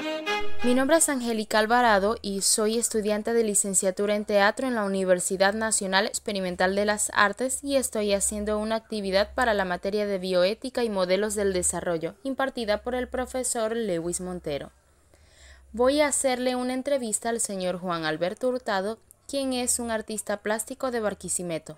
Mi nombre es Angélica Alvarado y soy estudiante de licenciatura en teatro en la Universidad Nacional Experimental de las Artes y estoy haciendo una actividad para la materia de bioética y modelos del desarrollo, impartida por el profesor Lewis Montero. Voy a hacerle una entrevista al señor Juan Alberto Hurtado, quien es un artista plástico de Barquisimeto.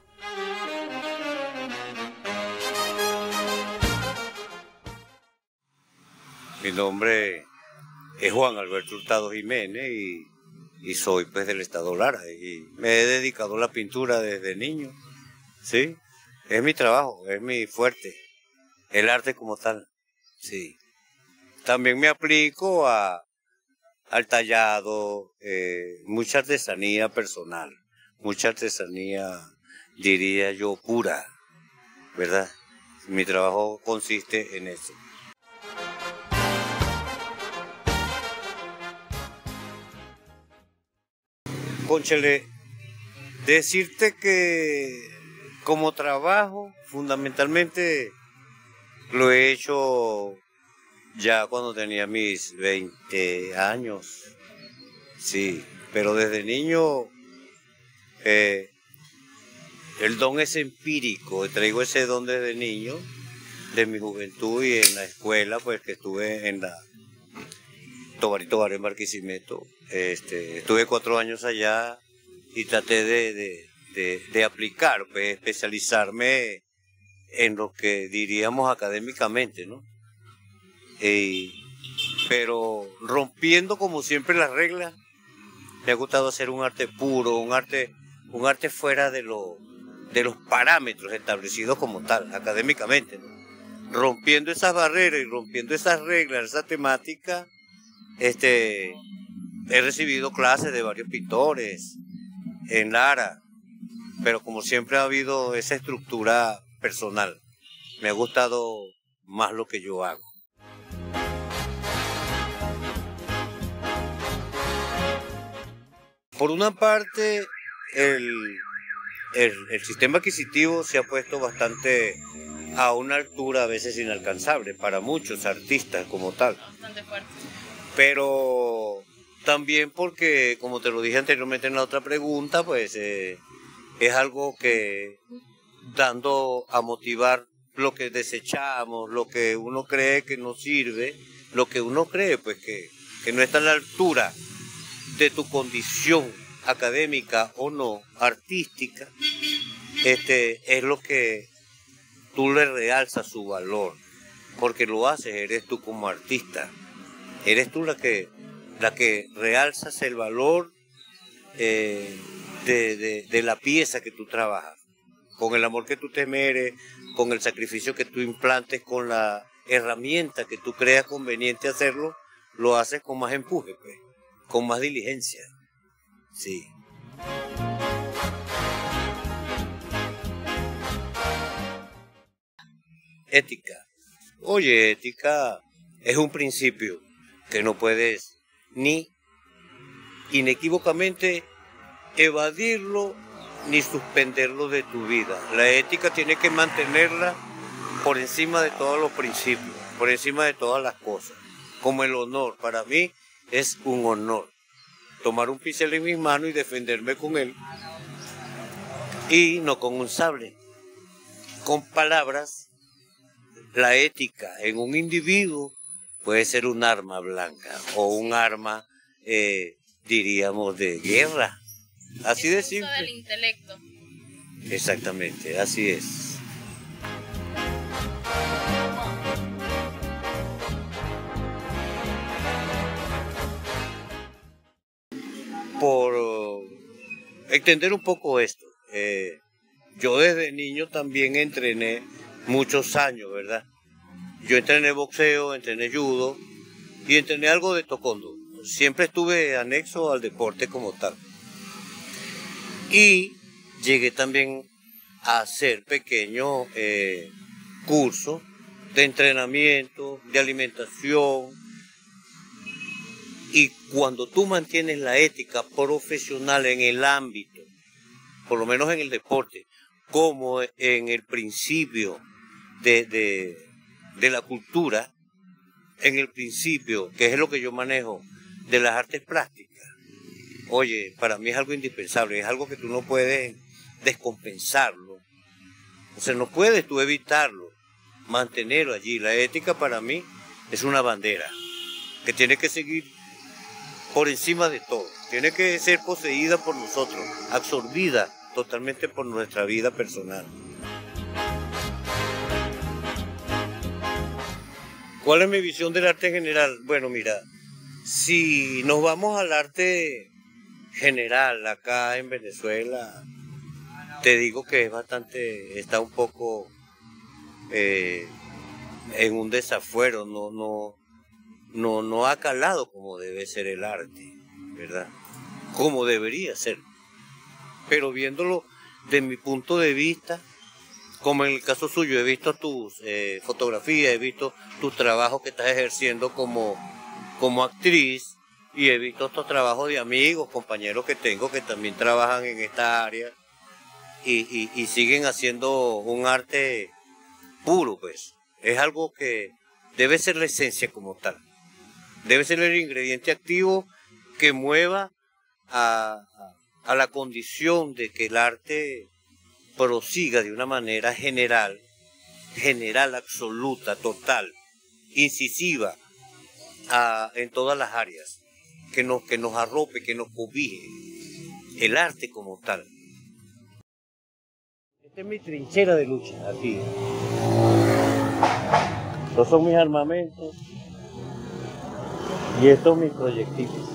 Mi nombre es Juan Alberto Hurtado Jiménez y soy pues del estado Lara y me he dedicado a la pintura desde niño, ¿sí? Es mi trabajo, es mi fuerte, el arte como tal, sí. También me aplico al tallado, mucha artesanía personal, mucha artesanía, diría yo, pura, ¿verdad? Mi trabajo consiste en eso. Cónchale, decirte que como trabajo, fundamentalmente lo he hecho ya cuando tenía mis 20 años, sí, pero desde niño el don es empírico, traigo ese don desde niño, de mi juventud y en la escuela, pues que estuve en la Tobarito Bar en Barquisimeto. Estuve 4 años allá y traté de aplicar, pues, especializarme en lo que diríamos académicamente, ¿no? Pero rompiendo como siempre las reglas, me ha gustado hacer un arte puro, un arte fuera de los parámetros establecidos como tal, académicamente, ¿no? Rompiendo esas barreras y rompiendo esas reglas, esa temática. He recibido clases de varios pintores en Lara, pero como siempre ha habido esa estructura personal, me ha gustado más lo que yo hago. Por una parte, el sistema adquisitivo se ha puesto bastante a una altura a veces inalcanzable para muchos artistas como tal. Bastante fuerte. Pero también porque, como te lo dije anteriormente en la otra pregunta, pues es algo que dando a motivar lo que desechamos, lo que uno cree que no sirve, lo que uno cree pues que no está a la altura de tu condición académica o no, artística, es lo que tú le realzas su valor, porque lo haces, eres tú como artista. Eres tú la que realzas el valor de la pieza que tú trabajas, con el amor que tú te mereces, con el sacrificio que tú implantes, con la herramienta que tú creas conveniente hacerlo, lo haces con más empuje, pues, con más diligencia. Sí. Ética. Oye, ética es un principio que no puedes ni inequívocamente evadirlo ni suspenderlo de tu vida. La ética tiene que mantenerla por encima de todos los principios, por encima de todas las cosas. Como el honor, para mí es un honor tomar un pincel en mis manos y defenderme con él, y no con un sable, con palabras. La ética en un individuo puede ser un arma blanca o un arma, diríamos, de guerra. Así de simple. El uso del intelecto. Exactamente, así es. Por extender un poco esto, yo desde niño también entrené muchos años, ¿verdad? Yo entrené boxeo, entrené judo y entrené algo de taekwondo. Siempre estuve anexo al deporte como tal. Y llegué también a hacer pequeños cursos de entrenamiento, de alimentación. Y cuando tú mantienes la ética profesional en el ámbito, por lo menos en el deporte, como en el principio de la cultura, en el principio, que es lo que yo manejo, de las artes plásticas, oye, para mí es algo indispensable, es algo que tú no puedes descompensarlo. O sea, no puedes tú evitarlo, mantenerlo allí. La ética para mí es una bandera que tiene que seguir por encima de todo. Tiene que ser poseída por nosotros, absorbida totalmente por nuestra vida personal. ¿Cuál es mi visión del arte en general? Bueno, mira, si nos vamos al arte general acá en Venezuela, te digo que es bastante, está un poco en un desafuero, no ha calado como debe ser el arte, ¿verdad? Como debería ser. Pero viéndolo de mi punto de vista, como en el caso suyo, he visto tus fotografías, he visto tus trabajos que estás ejerciendo como actriz, y he visto estos trabajos de amigos, compañeros que tengo que también trabajan en esta área y siguen haciendo un arte puro, pues. Es algo que debe ser la esencia como tal. Debe ser el ingrediente activo que mueva a la condición de que el arte prosiga de una manera general, absoluta, total, incisiva, en todas las áreas, que nos arrope, que nos cobije, el arte como tal. Esta es mi trinchera de lucha, aquí. Estos son mis armamentos y estos mis proyectiles.